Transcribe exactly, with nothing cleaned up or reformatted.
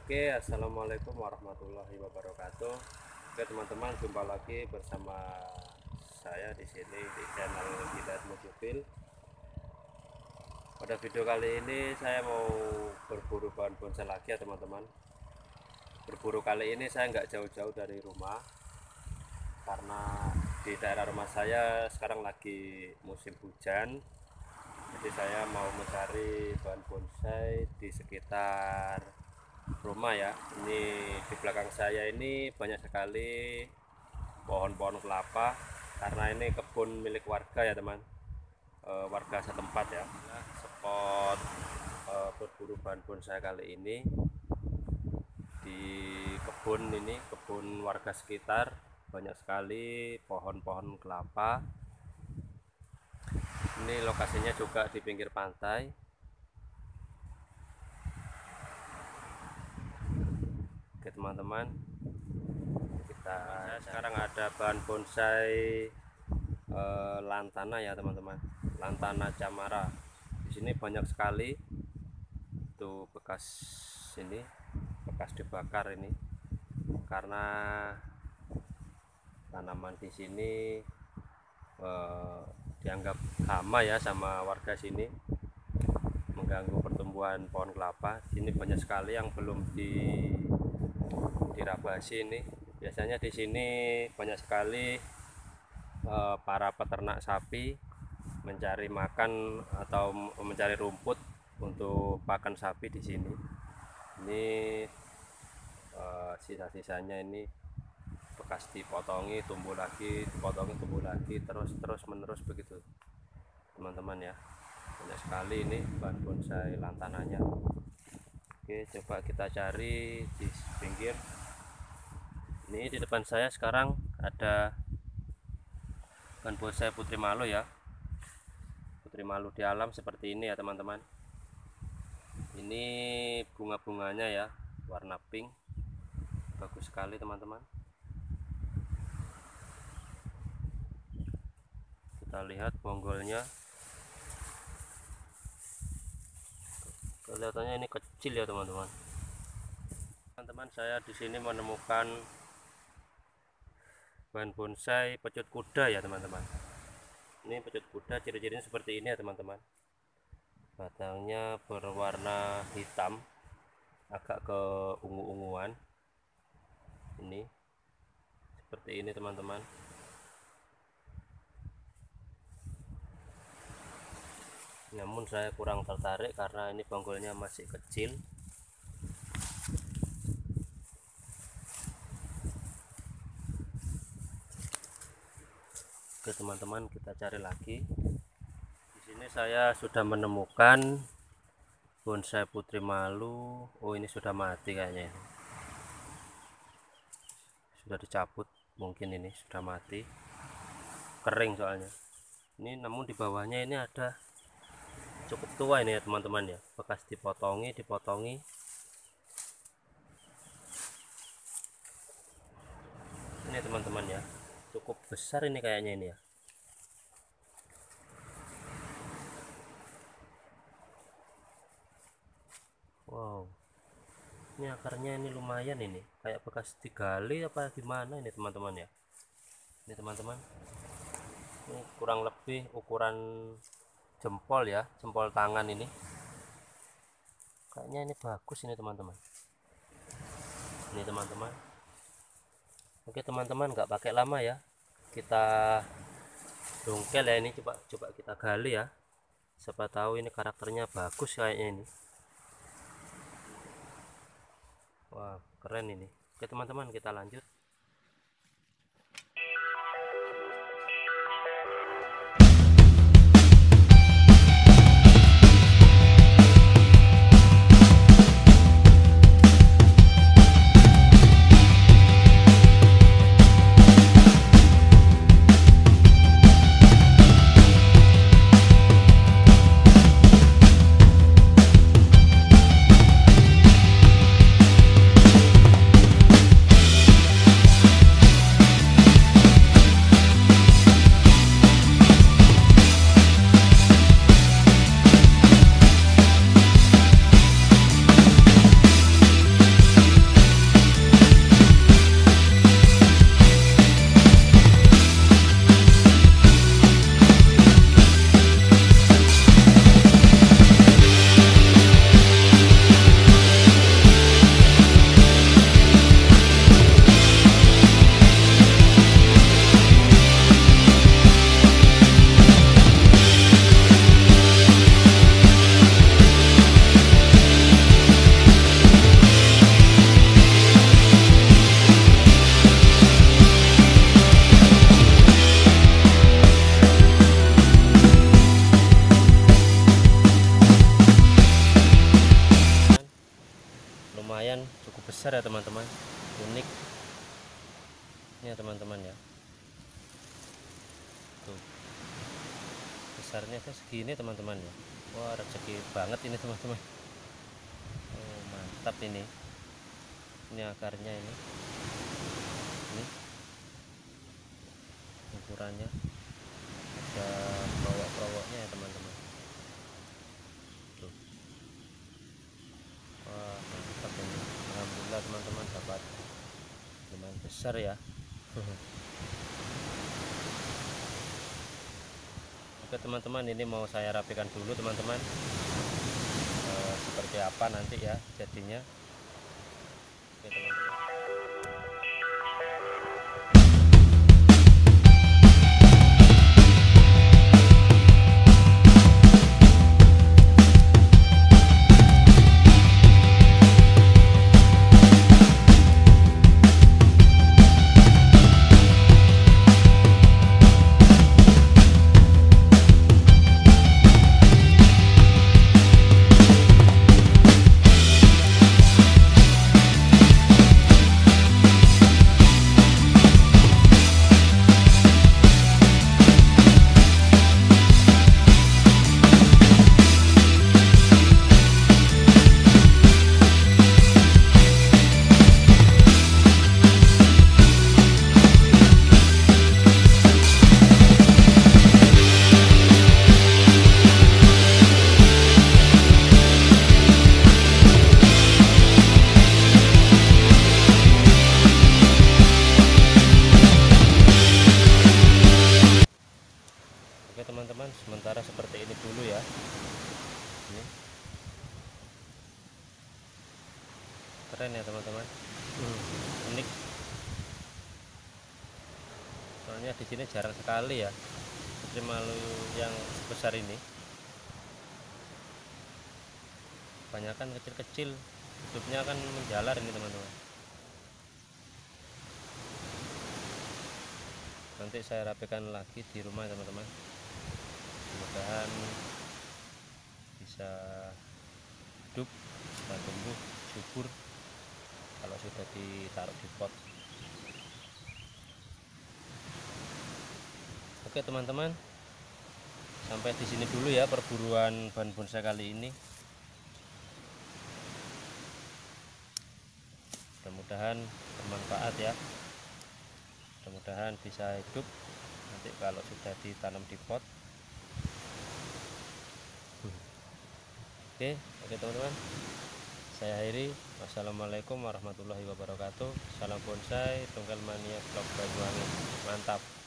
Oke, assalamualaikum warahmatullahi wabarakatuh. Oke teman-teman, jumpa lagi bersama saya di sini di channel Hidayat Mojobil. Pada video kali ini saya mau berburu bahan bonsai lagi ya teman-teman. Berburu kali ini saya nggak jauh-jauh dari rumah, karena di daerah rumah saya sekarang lagi musim hujan. Jadi saya mau mencari bahan bonsai di sekitar rumah ya. Ini di belakang saya ini banyak sekali pohon-pohon kelapa, karena ini kebun milik warga ya teman, e, warga setempat ya. Nah, spot e, berburu bahan bonsai kali ini di kebun ini, kebun warga sekitar, banyak sekali pohon-pohon kelapa. Ini lokasinya juga di pinggir pantai. Oke teman-teman, kita sekarang ada bahan bonsai e, lantana ya teman-teman, lantana camara. Di sini banyak sekali itu bekas ini, bekas dibakar ini, karena tanaman di sini e, dianggap hama ya sama warga sini, mengganggu pertumbuhan pohon kelapa. Sini banyak sekali yang belum di dirabasi ini. Biasanya di sini banyak sekali e, para peternak sapi mencari makan atau mencari rumput untuk pakan sapi di sini. Ini e, sisa-sisanya ini bekas dipotongi, tumbuh lagi, dipotongi, tumbuh lagi, terus terus menerus begitu teman-teman ya. Banyak sekali ini bahan bonsai lantananya. Oke, coba kita cari di pinggir. Ini di depan saya sekarang ada bahan bonsai putri malu ya, putri malu di alam seperti ini ya teman-teman. Ini bunga-bunganya ya, warna pink, bagus sekali teman-teman. Kita lihat bonggolnya, kelihatannya ini kecil ya teman-teman. Teman-teman, saya di sini menemukan bahan bonsai pecut kuda ya teman-teman. Ini pecut kuda, ciri-cirinya seperti ini ya teman-teman. Batangnya berwarna hitam, agak ke ungu-unguan. Ini seperti ini teman-teman. Namun saya kurang tertarik karena ini bonggolnya masih kecil. Oke teman-teman, kita cari lagi. Di sini saya sudah menemukan bonsai putri malu. Oh, ini sudah mati kayaknya. Sudah dicabut, mungkin ini sudah mati. Kering soalnya. Ini namun di bawahnya ini ada cukup tua ini ya teman-teman ya, bekas dipotongi, dipotongi. Ini teman-teman ya, cukup besar ini kayaknya ini ya. Wow, ini akarnya ini lumayan ini, kayak bekas digali apa gimana ini teman-teman ya. Ini teman-teman, ini kurang lebih ukuran jempol ya, jempol tangan ini. Kayaknya ini bagus ini teman-teman. Ini teman-teman. Oke teman-teman, nggak pakai lama ya, kita dongkel ya. Ini coba coba kita gali ya, siapa tahu ini karakternya bagus kayaknya ini. Wah, keren ini. Oke teman-teman, kita lanjut. lumayan cukup besar ya teman-teman, unik ya teman-teman ya. Tuh besarnya tuh segini teman-teman ya. Wah, rezeki banget ini teman-teman. Oh, mantap ini. Ini akarnya ini. Ini ukurannya ada pelowok-pelowoknya ya teman-teman. Tuh. Wah, mantap ini. Alhamdulillah teman-teman dapat lumayan besar ya. Oke teman-teman, ini mau saya rapikan dulu teman-teman, e, seperti apa nanti ya jadinya. Oke teman-teman. Oke teman-teman, sementara seperti ini dulu ya. Ini keren ya teman-teman. Hmm, unik. Soalnya di sini jarang sekali ya putri malu yang sebesar ini. Kebanyakan kecil-kecil, hidupnya kan menjalar ini teman-teman. Nanti saya rapikan lagi di rumah teman-teman. Mudah-mudahan bisa hidup, bisa tumbuh subur kalau sudah ditaruh di pot. Oke teman-teman, sampai di sini dulu ya perburuan bahan bonsai kali ini. Mudah-mudahan bermanfaat ya, mudah-mudahan bisa hidup nanti kalau sudah ditanam di pot. Oke, oke teman-teman, saya akhiri. Wassalamualaikum warahmatullahi wabarakatuh. Salam bonsai, Tunggal Mania Vlog Banyuwangi. Mantap.